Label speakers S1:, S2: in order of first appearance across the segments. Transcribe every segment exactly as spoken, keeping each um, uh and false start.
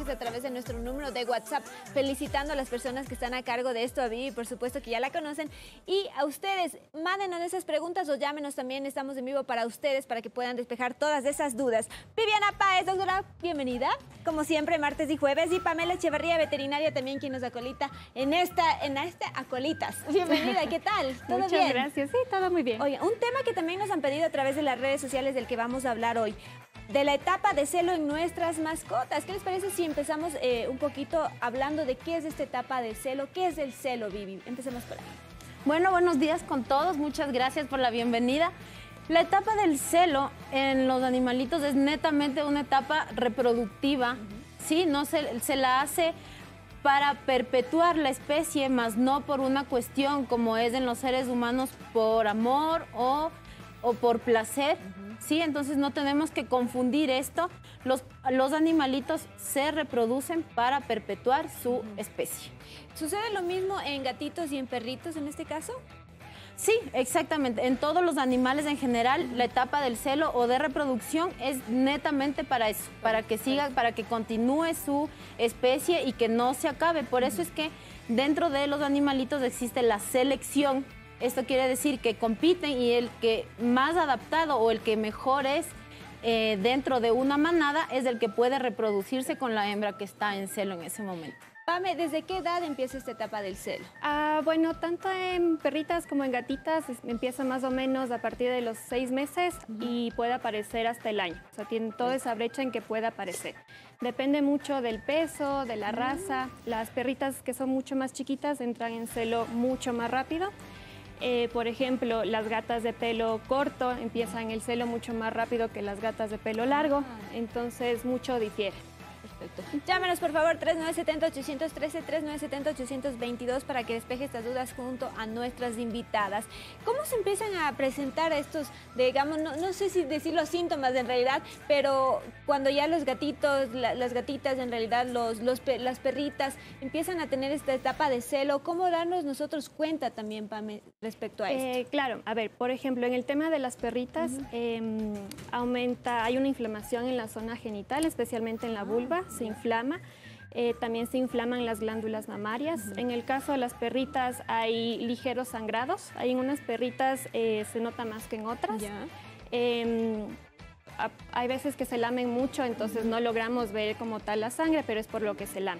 S1: mensajes a través de nuestro número de WhatsApp, felicitando a las personas que están a cargo de esto, a Vivi, por supuesto que ya la conocen. Y a ustedes, mándenos esas preguntas o llámenos también, estamos en vivo para ustedes, para que puedan despejar todas esas dudas. Viviana Páez, doctora, bienvenida, como siempre, martes y jueves. Y Pamela Echeverría, veterinaria, también quien nos acolita en esta, en esta Acolitas. Bienvenida, ¿qué tal? ¿Todo
S2: Muchas
S1: bien?
S2: gracias, sí, todo muy bien.
S1: Oye, un tema que también nos han pedido a través de las redes sociales del que vamos a hablar hoy, de la etapa de celo en nuestras mascotas. ¿Qué les parece si empezamos eh, un poquito hablando de qué es esta etapa de celo? ¿Qué es el celo, Vivi? Empecemos por ahí.
S2: Bueno, buenos días con todos, muchas gracias por la bienvenida. La etapa del celo en los animalitos es netamente una etapa reproductiva, uh-huh. ¿sí? No se, se la hace para perpetuar la especie, más no por una cuestión como es en los seres humanos por amor o, o por placer, uh-huh. ¿sí? Entonces no tenemos que confundir esto. Los, los animalitos se reproducen para perpetuar su uh-huh. especie.
S1: ¿Sucede lo mismo en gatitos y en perritos en este caso?
S2: Sí, exactamente. En todos los animales en general, la etapa del celo o de reproducción es netamente para eso, para que siga, para que continúe su especie y que no se acabe. Por eso es que dentro de los animalitos existe la selección. Esto quiere decir que compiten y el que más adaptado o el que mejor es eh, dentro de una manada es el que puede reproducirse con la hembra que está en celo en ese momento.
S1: Pame, ¿desde qué edad empieza esta etapa del celo?
S3: Ah, bueno, tanto en perritas como en gatitas es, empieza más o menos a partir de los seis meses uh-huh. y puede aparecer hasta el año. O sea, tiene toda esa brecha en que puede aparecer. Depende mucho del peso, de la uh-huh. raza. Las perritas que son mucho más chiquitas entran en celo mucho más rápido. Eh, por ejemplo, las gatas de pelo corto empiezan el celo mucho más rápido que las gatas de pelo largo. Entonces, mucho difiere.
S1: Perfecto. Llámenos por favor tres nueve siete cero, ocho uno tres, tres nueve siete cero, ocho dos dos para que despeje estas dudas junto a nuestras invitadas. ¿Cómo se empiezan a presentar estos, digamos, no, no sé si decir los síntomas en realidad, pero cuando ya los gatitos, la, las gatitas, en realidad los, los, las perritas empiezan a tener esta etapa de celo? ¿Cómo darnos nosotros cuenta también, Pame, respecto a esto?
S3: Eh, claro, a ver, por ejemplo, en el tema de las perritas, uh-huh. eh, aumenta, hay una inflamación en la zona genital, especialmente en la vulva. Se inflama, eh, también se inflaman las glándulas mamarias. Uh-huh. En el caso de las perritas hay ligeros sangrados, hay en unas perritas eh, se nota más que en otras. Yeah. Eh, a, hay veces que se lamen mucho, entonces uh-huh. no logramos ver como tal la sangre, pero es por lo que se lame.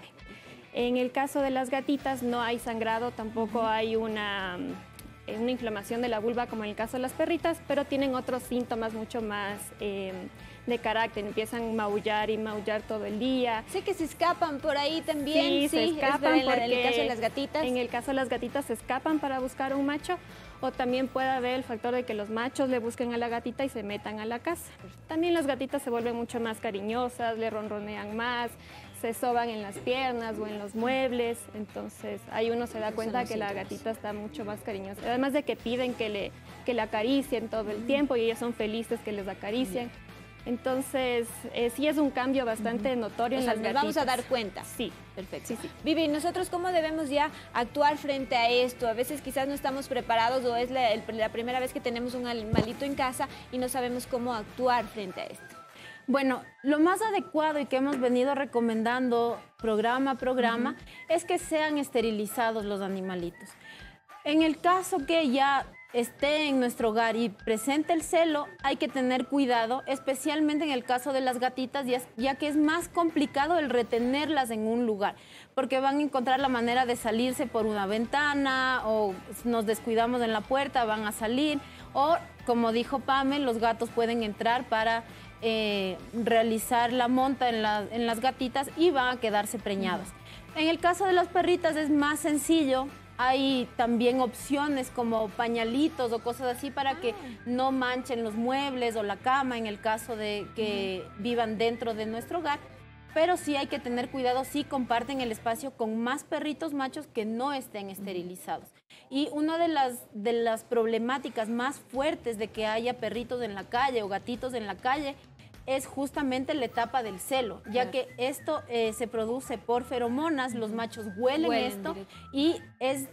S3: En el caso de las gatitas no hay sangrado, tampoco uh-huh. hay una, una inflamación de la vulva como en el caso de las perritas, pero tienen otros síntomas mucho más eh, de carácter, empiezan a maullar y maullar todo el día.
S1: Sé que se escapan por ahí también.
S3: Sí,
S1: sí
S3: se escapan
S1: en,
S3: porque
S1: en el caso de las gatitas.
S3: En el caso de las gatitas se escapan para buscar un macho, o también puede haber el factor de que los machos le busquen a la gatita y se metan a la casa. También las gatitas se vuelven mucho más cariñosas, le ronronean más, se soban en las piernas o en los muebles, entonces ahí uno se da cuenta que la gatita está mucho más cariñosa. Además de que piden que le, que le acaricien todo el tiempo y ellas son felices que les acaricien. Entonces, eh, sí es un cambio bastante uh-huh. notorio
S1: o
S3: en
S1: sea,
S3: las
S1: nos
S3: gatitas.
S1: Vamos a dar cuenta.
S3: Sí.
S1: Perfecto.
S3: Sí, sí.
S1: Vivi, ¿nosotros cómo debemos ya actuar frente a esto? A veces quizás no estamos preparados o es la, el, la primera vez que tenemos un animalito en casa y no sabemos cómo actuar frente a esto.
S2: Bueno, lo más adecuado y que hemos venido recomendando programa a programa uh-huh. es que sean esterilizados los animalitos. En el caso que ya esté en nuestro hogar y presente el celo, hay que tener cuidado, especialmente en el caso de las gatitas, ya, ya que es más complicado el retenerlas en un lugar, porque van a encontrar la manera de salirse por una ventana o nos descuidamos en la puerta, van a salir, o como dijo Pame, los gatos pueden entrar para eh, realizar la monta en, la, en las gatitas y van a quedarse preñadas. Uh-huh. En el caso de las perritas es más sencillo. Hay también opciones como pañalitos o cosas así para que no manchen los muebles o la cama en el caso de que vivan dentro de nuestro hogar. Pero sí hay que tener cuidado si comparten el espacio con más perritos machos que no estén esterilizados. Y una de las, de las problemáticas más fuertes de que haya perritos en la calle o gatitos en la calle es justamente la etapa del celo, ya que esto eh, se produce por feromonas, los machos huelen, huelen esto directo. Y es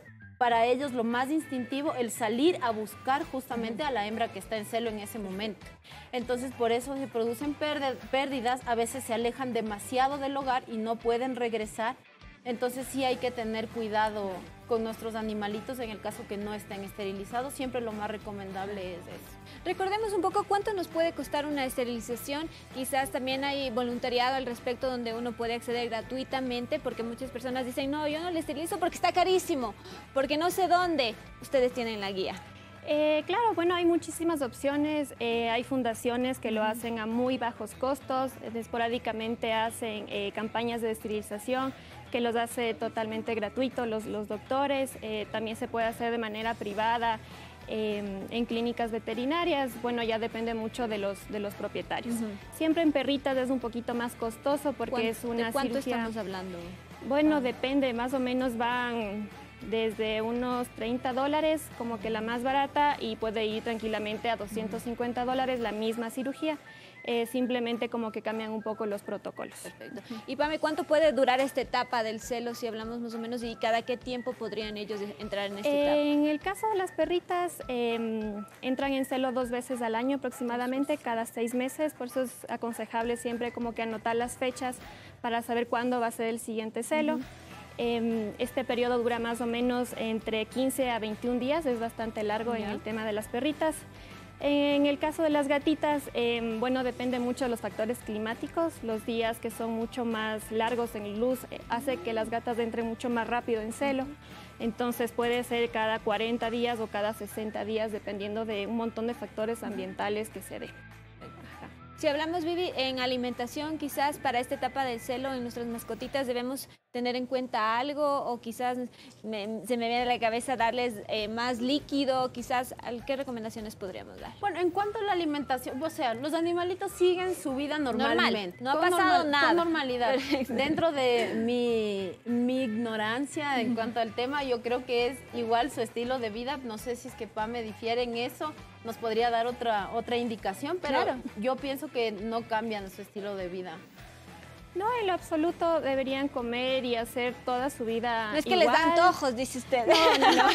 S2: para ellos lo más instintivo el salir a buscar justamente a la hembra que está en celo en ese momento. Entonces, por eso se producen pérdidas, a veces se alejan demasiado del hogar y no pueden regresar. Entonces sí hay que tener cuidado con nuestros animalitos en el caso que no estén esterilizados. Siempre lo más recomendable es eso.
S1: Recordemos un poco cuánto nos puede costar una esterilización. Quizás también hay voluntariado al respecto donde uno puede acceder gratuitamente, porque muchas personas dicen, no, yo no le esterilizo porque está carísimo, porque no sé dónde. Ustedes tienen la guía.
S3: Eh, claro, bueno, hay muchísimas opciones, eh, hay fundaciones que lo hacen a muy bajos costos, esporádicamente hacen eh, campañas de esterilización que los hace totalmente gratuitos los, los doctores, eh, también se puede hacer de manera privada eh, en clínicas veterinarias, bueno, ya depende mucho de los, de los propietarios. Uh-huh. Siempre en perritas es un poquito más costoso porque es una
S1: ¿De cuánto
S3: cirugía...
S1: estamos hablando?
S3: Bueno, ah. depende, más o menos van... desde unos treinta dólares, como que la más barata, y puede ir tranquilamente a doscientos cincuenta dólares la misma cirugía. Eh, simplemente como que cambian un poco los protocolos.
S1: Perfecto. Y Pame, ¿cuánto puede durar esta etapa del celo, si hablamos más o menos, y cada qué tiempo podrían ellos entrar en esta
S3: eh,
S1: etapa?
S3: En el caso de las perritas, eh, entran en celo dos veces al año aproximadamente, cada seis meses, por eso es aconsejable siempre como que anotar las fechas para saber cuándo va a ser el siguiente celo. Uh-huh. Este periodo dura más o menos entre quince a veintiún días, es bastante largo en el tema de las perritas. En el caso de las gatitas, eh, bueno, depende mucho de los factores climáticos. Los días que son mucho más largos en luz eh, hace que las gatas entren mucho más rápido en celo. Entonces puede ser cada cuarenta días o cada sesenta días, dependiendo de un montón de factores ambientales que se den.
S1: Si hablamos, Vivi, en alimentación, quizás para esta etapa del celo en nuestras mascotitas debemos tener en cuenta algo, o quizás me, se me viene a la cabeza darles eh, más líquido, quizás, ¿qué recomendaciones podríamos dar?
S2: Bueno, en cuanto a la alimentación, o sea, los animalitos siguen su vida normalmente.
S1: Normal, no ha pasado
S2: normal,
S1: nada.
S2: Con normalidad. Dentro de mi, mi ignorancia en cuanto al tema, yo creo que es igual su estilo de vida. No sé si es que Pame difiere en eso, nos podría dar otra, otra indicación, pero claro, yo pienso que no cambian su estilo de vida.
S3: No, en lo absoluto deberían comer y hacer toda su vida
S1: No es que
S3: igual.
S1: Les da antojos, dice usted.
S3: No, no, no.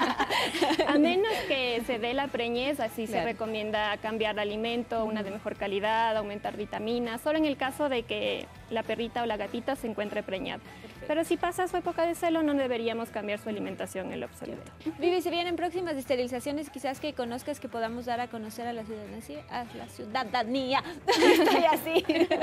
S3: A menos que se dé la preñez, así claro, se recomienda cambiar de alimento, una de mejor calidad, aumentar vitaminas, solo en el caso de que la perrita o la gatita se encuentre preñada. Perfecto. Pero si pasa su época de celo, no deberíamos cambiar su alimentación en lo absoluto.
S1: Vivi, se vienen próximas esterilizaciones, quizás que conozcas, que podamos dar a conocer a la ciudadanía. A la ciudadanía. Estoy así.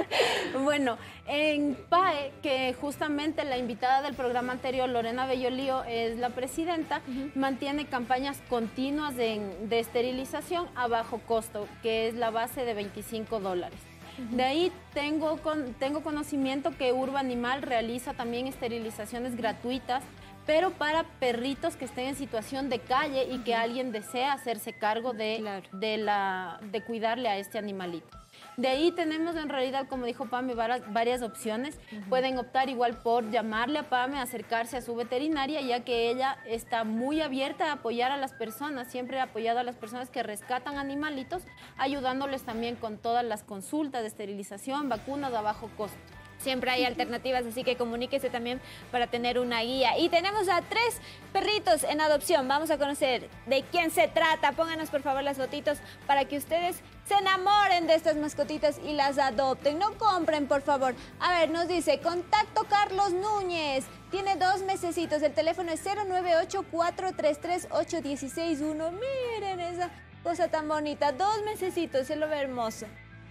S2: Bueno, en P A E, que justamente la invitada del programa anterior, Lorena Bellolío, es la presidenta, uh-huh, mantiene campañas continuas de, de esterilización a bajo costo, que es la base de veinticinco dólares. Uh-huh. De ahí tengo, con, tengo conocimiento que Urba Animal realiza también esterilizaciones gratuitas, pero para perritos que estén en situación de calle y que uh-huh, alguien desea hacerse cargo de, claro, de, la, de cuidarle a este animalito. De ahí tenemos en realidad, como dijo Pame, varias, varias opciones. Uh-huh. Pueden optar igual por llamarle a Pame, acercarse a su veterinaria, ya que ella está muy abierta a apoyar a las personas, siempre ha apoyado a las personas que rescatan animalitos, ayudándoles también con todas las consultas de esterilización, vacunas a bajo costo.
S1: Siempre hay alternativas, así que comuníquese también para tener una guía. Y tenemos a tres perritos en adopción. Vamos a conocer de quién se trata. Pónganos por favor las fotitos para que ustedes se enamoren de estas mascotitas y las adopten. No compren, por favor. A ver, nos dice, contacto Carlos Núñez. Tiene dos mesecitos. El teléfono es cero nueve ocho, cuatro tres tres, ocho uno seis uno. Miren esa cosa tan bonita. Dos mesecitos, se lo ve hermoso.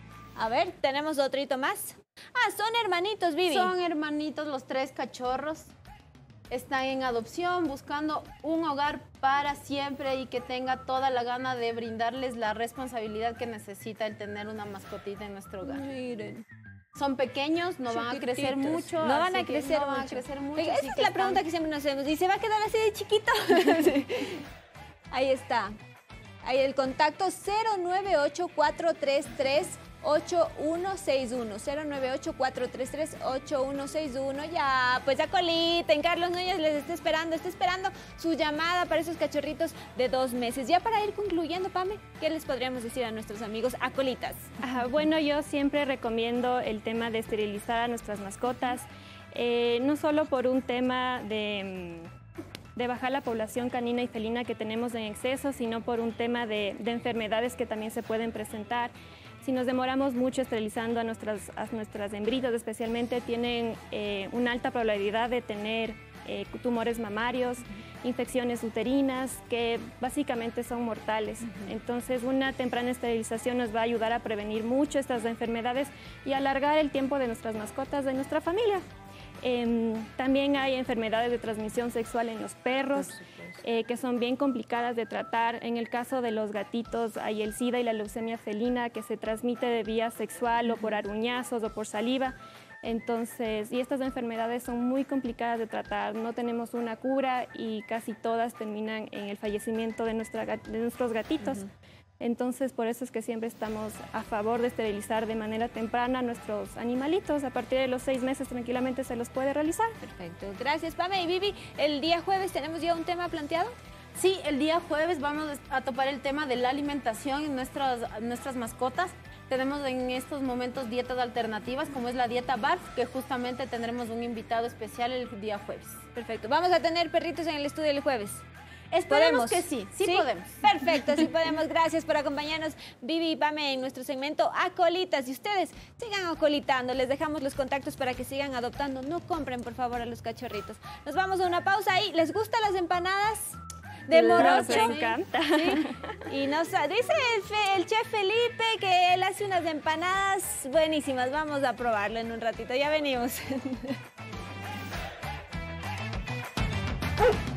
S1: A ver, tenemos otrito más. Ah, son hermanitos, Vivi.
S2: Son hermanitos los tres cachorros. Están en adopción, buscando un hogar para siempre y que tenga toda la gana de brindarles la responsabilidad que necesita el tener una mascotita en nuestro hogar.
S1: Miren.
S2: Son pequeños, no van a crecer mucho.
S1: No van a crecer
S2: no
S1: mucho.
S2: Van a crecer mucho.
S1: Esa es la están... pregunta que siempre nos hacemos. ¿Y se va a quedar así de chiquito? Sí. Ahí está. Ahí el contacto cero nueve ocho, cuatro tres tres, ocho uno seis uno. cero nueve ocho, cuatro tres tres, ocho uno seis uno. Ya, pues ya coliten. Carlos Núñez les está esperando. Está esperando su llamada para esos cachorritos de dos meses. Ya para ir concluyendo, Pame, ¿qué les podríamos decir a nuestros amigos acolitas?
S3: Ajá, bueno, yo siempre recomiendo el tema de esterilizar a nuestras mascotas. Eh, no solo por un tema de... de bajar la población canina y felina que tenemos en exceso, sino por un tema de, de enfermedades que también se pueden presentar. Si nos demoramos mucho esterilizando a nuestras, a nuestras hembritas, especialmente, tienen eh, una alta probabilidad de tener eh, tumores mamarios, uh-huh. infecciones uterinas, que básicamente son mortales. Uh-huh. Entonces, una temprana esterilización nos va a ayudar a prevenir mucho estas enfermedades y alargar el tiempo de nuestras mascotas, de nuestra familia. Eh, también hay enfermedades de transmisión sexual en los perros, eh, que son bien complicadas de tratar. En el caso de los gatitos hay el SIDA y la leucemia felina, que se transmite de vía sexual o por aruñazos o por saliva. Entonces, y estas enfermedades son muy complicadas de tratar, no tenemos una cura y casi todas terminan en el fallecimiento de, nuestra, de nuestros gatitos. Uh-huh. Entonces, por eso es que siempre estamos a favor de esterilizar de manera temprana a nuestros animalitos. A partir de los seis meses tranquilamente se los puede realizar.
S1: Perfecto. Gracias, Pame. Y Vivi, el día jueves tenemos ya un tema planteado.
S2: Sí, el día jueves vamos a topar el tema de la alimentación en nuestras, nuestras mascotas. Tenemos en estos momentos dietas alternativas, como es la dieta B A R F, que justamente tendremos un invitado especial el día jueves.
S1: Perfecto. ¿Vamos a tener perritos en el estudio el jueves?
S2: Esperemos que sí, sí, sí podemos.
S1: Perfecto, sí podemos. Gracias por acompañarnos, Vivi y Pame, en nuestro segmento Acolitas. Y ustedes sigan acolitando, les dejamos los contactos para que sigan adoptando. No compren, por favor, a los cachorritos. Nos vamos a una pausa y ¿les gustan las empanadas de morocho?
S3: Nos encanta.
S1: ¿Sí? Y nos dice el, fe, el chef Felipe que él hace unas empanadas buenísimas. Vamos a probarlo en un ratito, ya venimos.